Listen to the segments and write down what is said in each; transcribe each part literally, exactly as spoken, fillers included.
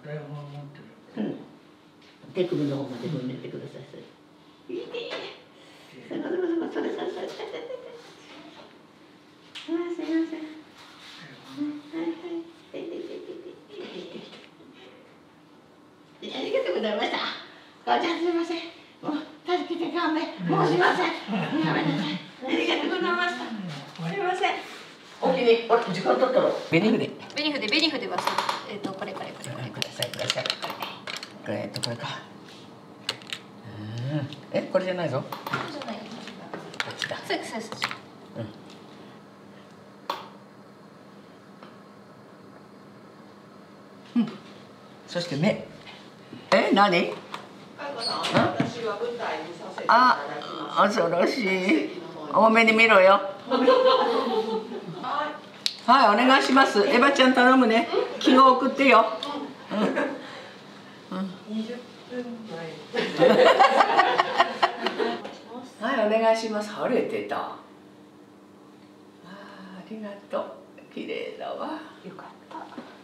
台本を持ってる。 うん。手首の方まで踏んでってください。それ。いいね。それそれそれそれそれそれそれ。あ、すみません。はいはい。ありがとうございました。母ちゃんすみません。もう助けて勘弁。もうすみません。やめなさい。ありがとうございました。すみません。お気に、あれ時間経ったろ。紅筆。 紅筆、紅筆はそう。えっとこれこれこれこれくださいください。これえっとこれか。うん。えこれじゃないぞ。 これじゃないよ。 こっちだ。 そうですそうです。 うん。うん。そして目。え何？ 私は舞台にさせていたあだきます。 恐ろしい。多めに見ろよ。はい、お願いします。エヴァちゃん頼むね。記号送ってよ。 二十分前。 はい、お願いします。晴れてた。ああ、ありがとう。綺麗だわ。 よかった。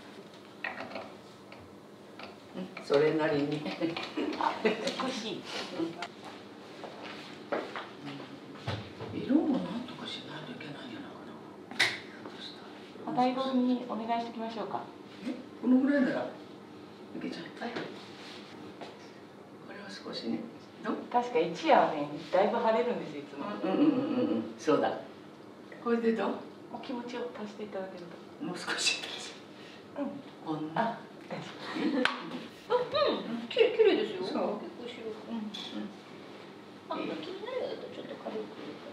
それなりに。 美しい。 色もなんとかしないといけないんじゃないかな。 台本にお願いしておきましょうか。 え、このぐらいならいけちゃう。はい。これは少しね。どう？ 確か一夜はね、だいぶ晴れるんですよいつも。 うんうんうんうん。そうだ。これでどう？ お気持ちを足していただけると。 もう少し。 うん。 こんな。 あ、大丈夫。 うん、きれい、きれいですよ。結そう構白く。うん。あ、気になるようだとちょっと軽く。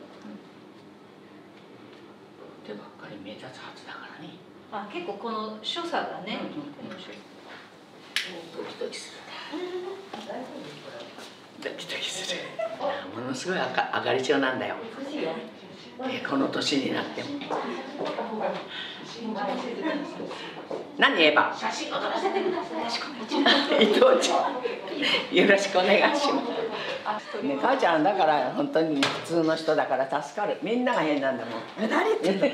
手ばっかり目立つはずだからね。 あ、結構この所作がね。 ドキドキするな。ドキドキする。ものすごい赤上がり症なんだよ。この年になっても。何エヴァ？ 写真を撮らせてください。 伊藤ちゃん、よろしくお願いします。ね、母ちゃんだから本当に普通の人だから助かる。みんなが変なんだもん。 何言ってんの？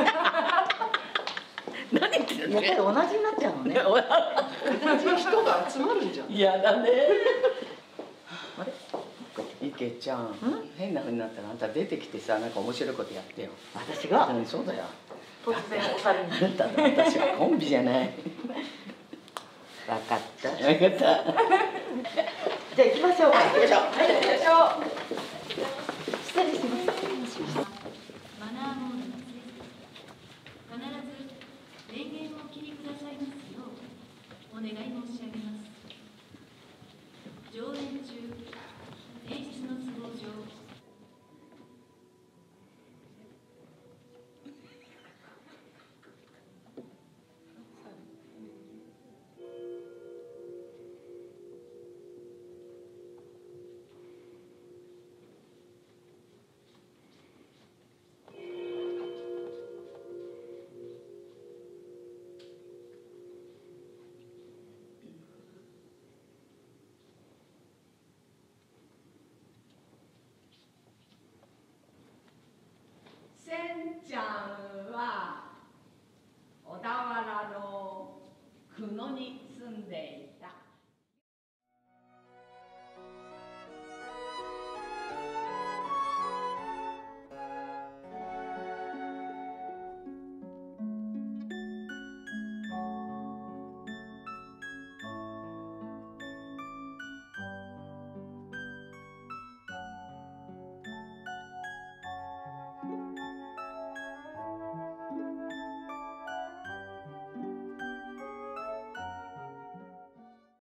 何言ってんの？ やっぱり同じになっちゃうのね。同じ人が集まるんじゃん。 嫌だね。あれ？池ちゃん、変な風になったらあんた出てきてさ、なんか面白いことやってよ。 私が？ うん、そうだよ。 突然お猿に。 あんたと私はコンビじゃない。 わかった。 わかった。じゃあ行きましょうか。 行きましょう。はい、行きましょう。 失礼します。 マナーモードが必ず電源をお切りくださいますようお願い申し上げます。上演中、演出の都合上。 せんちゃんは小田原の久野に住んでいた。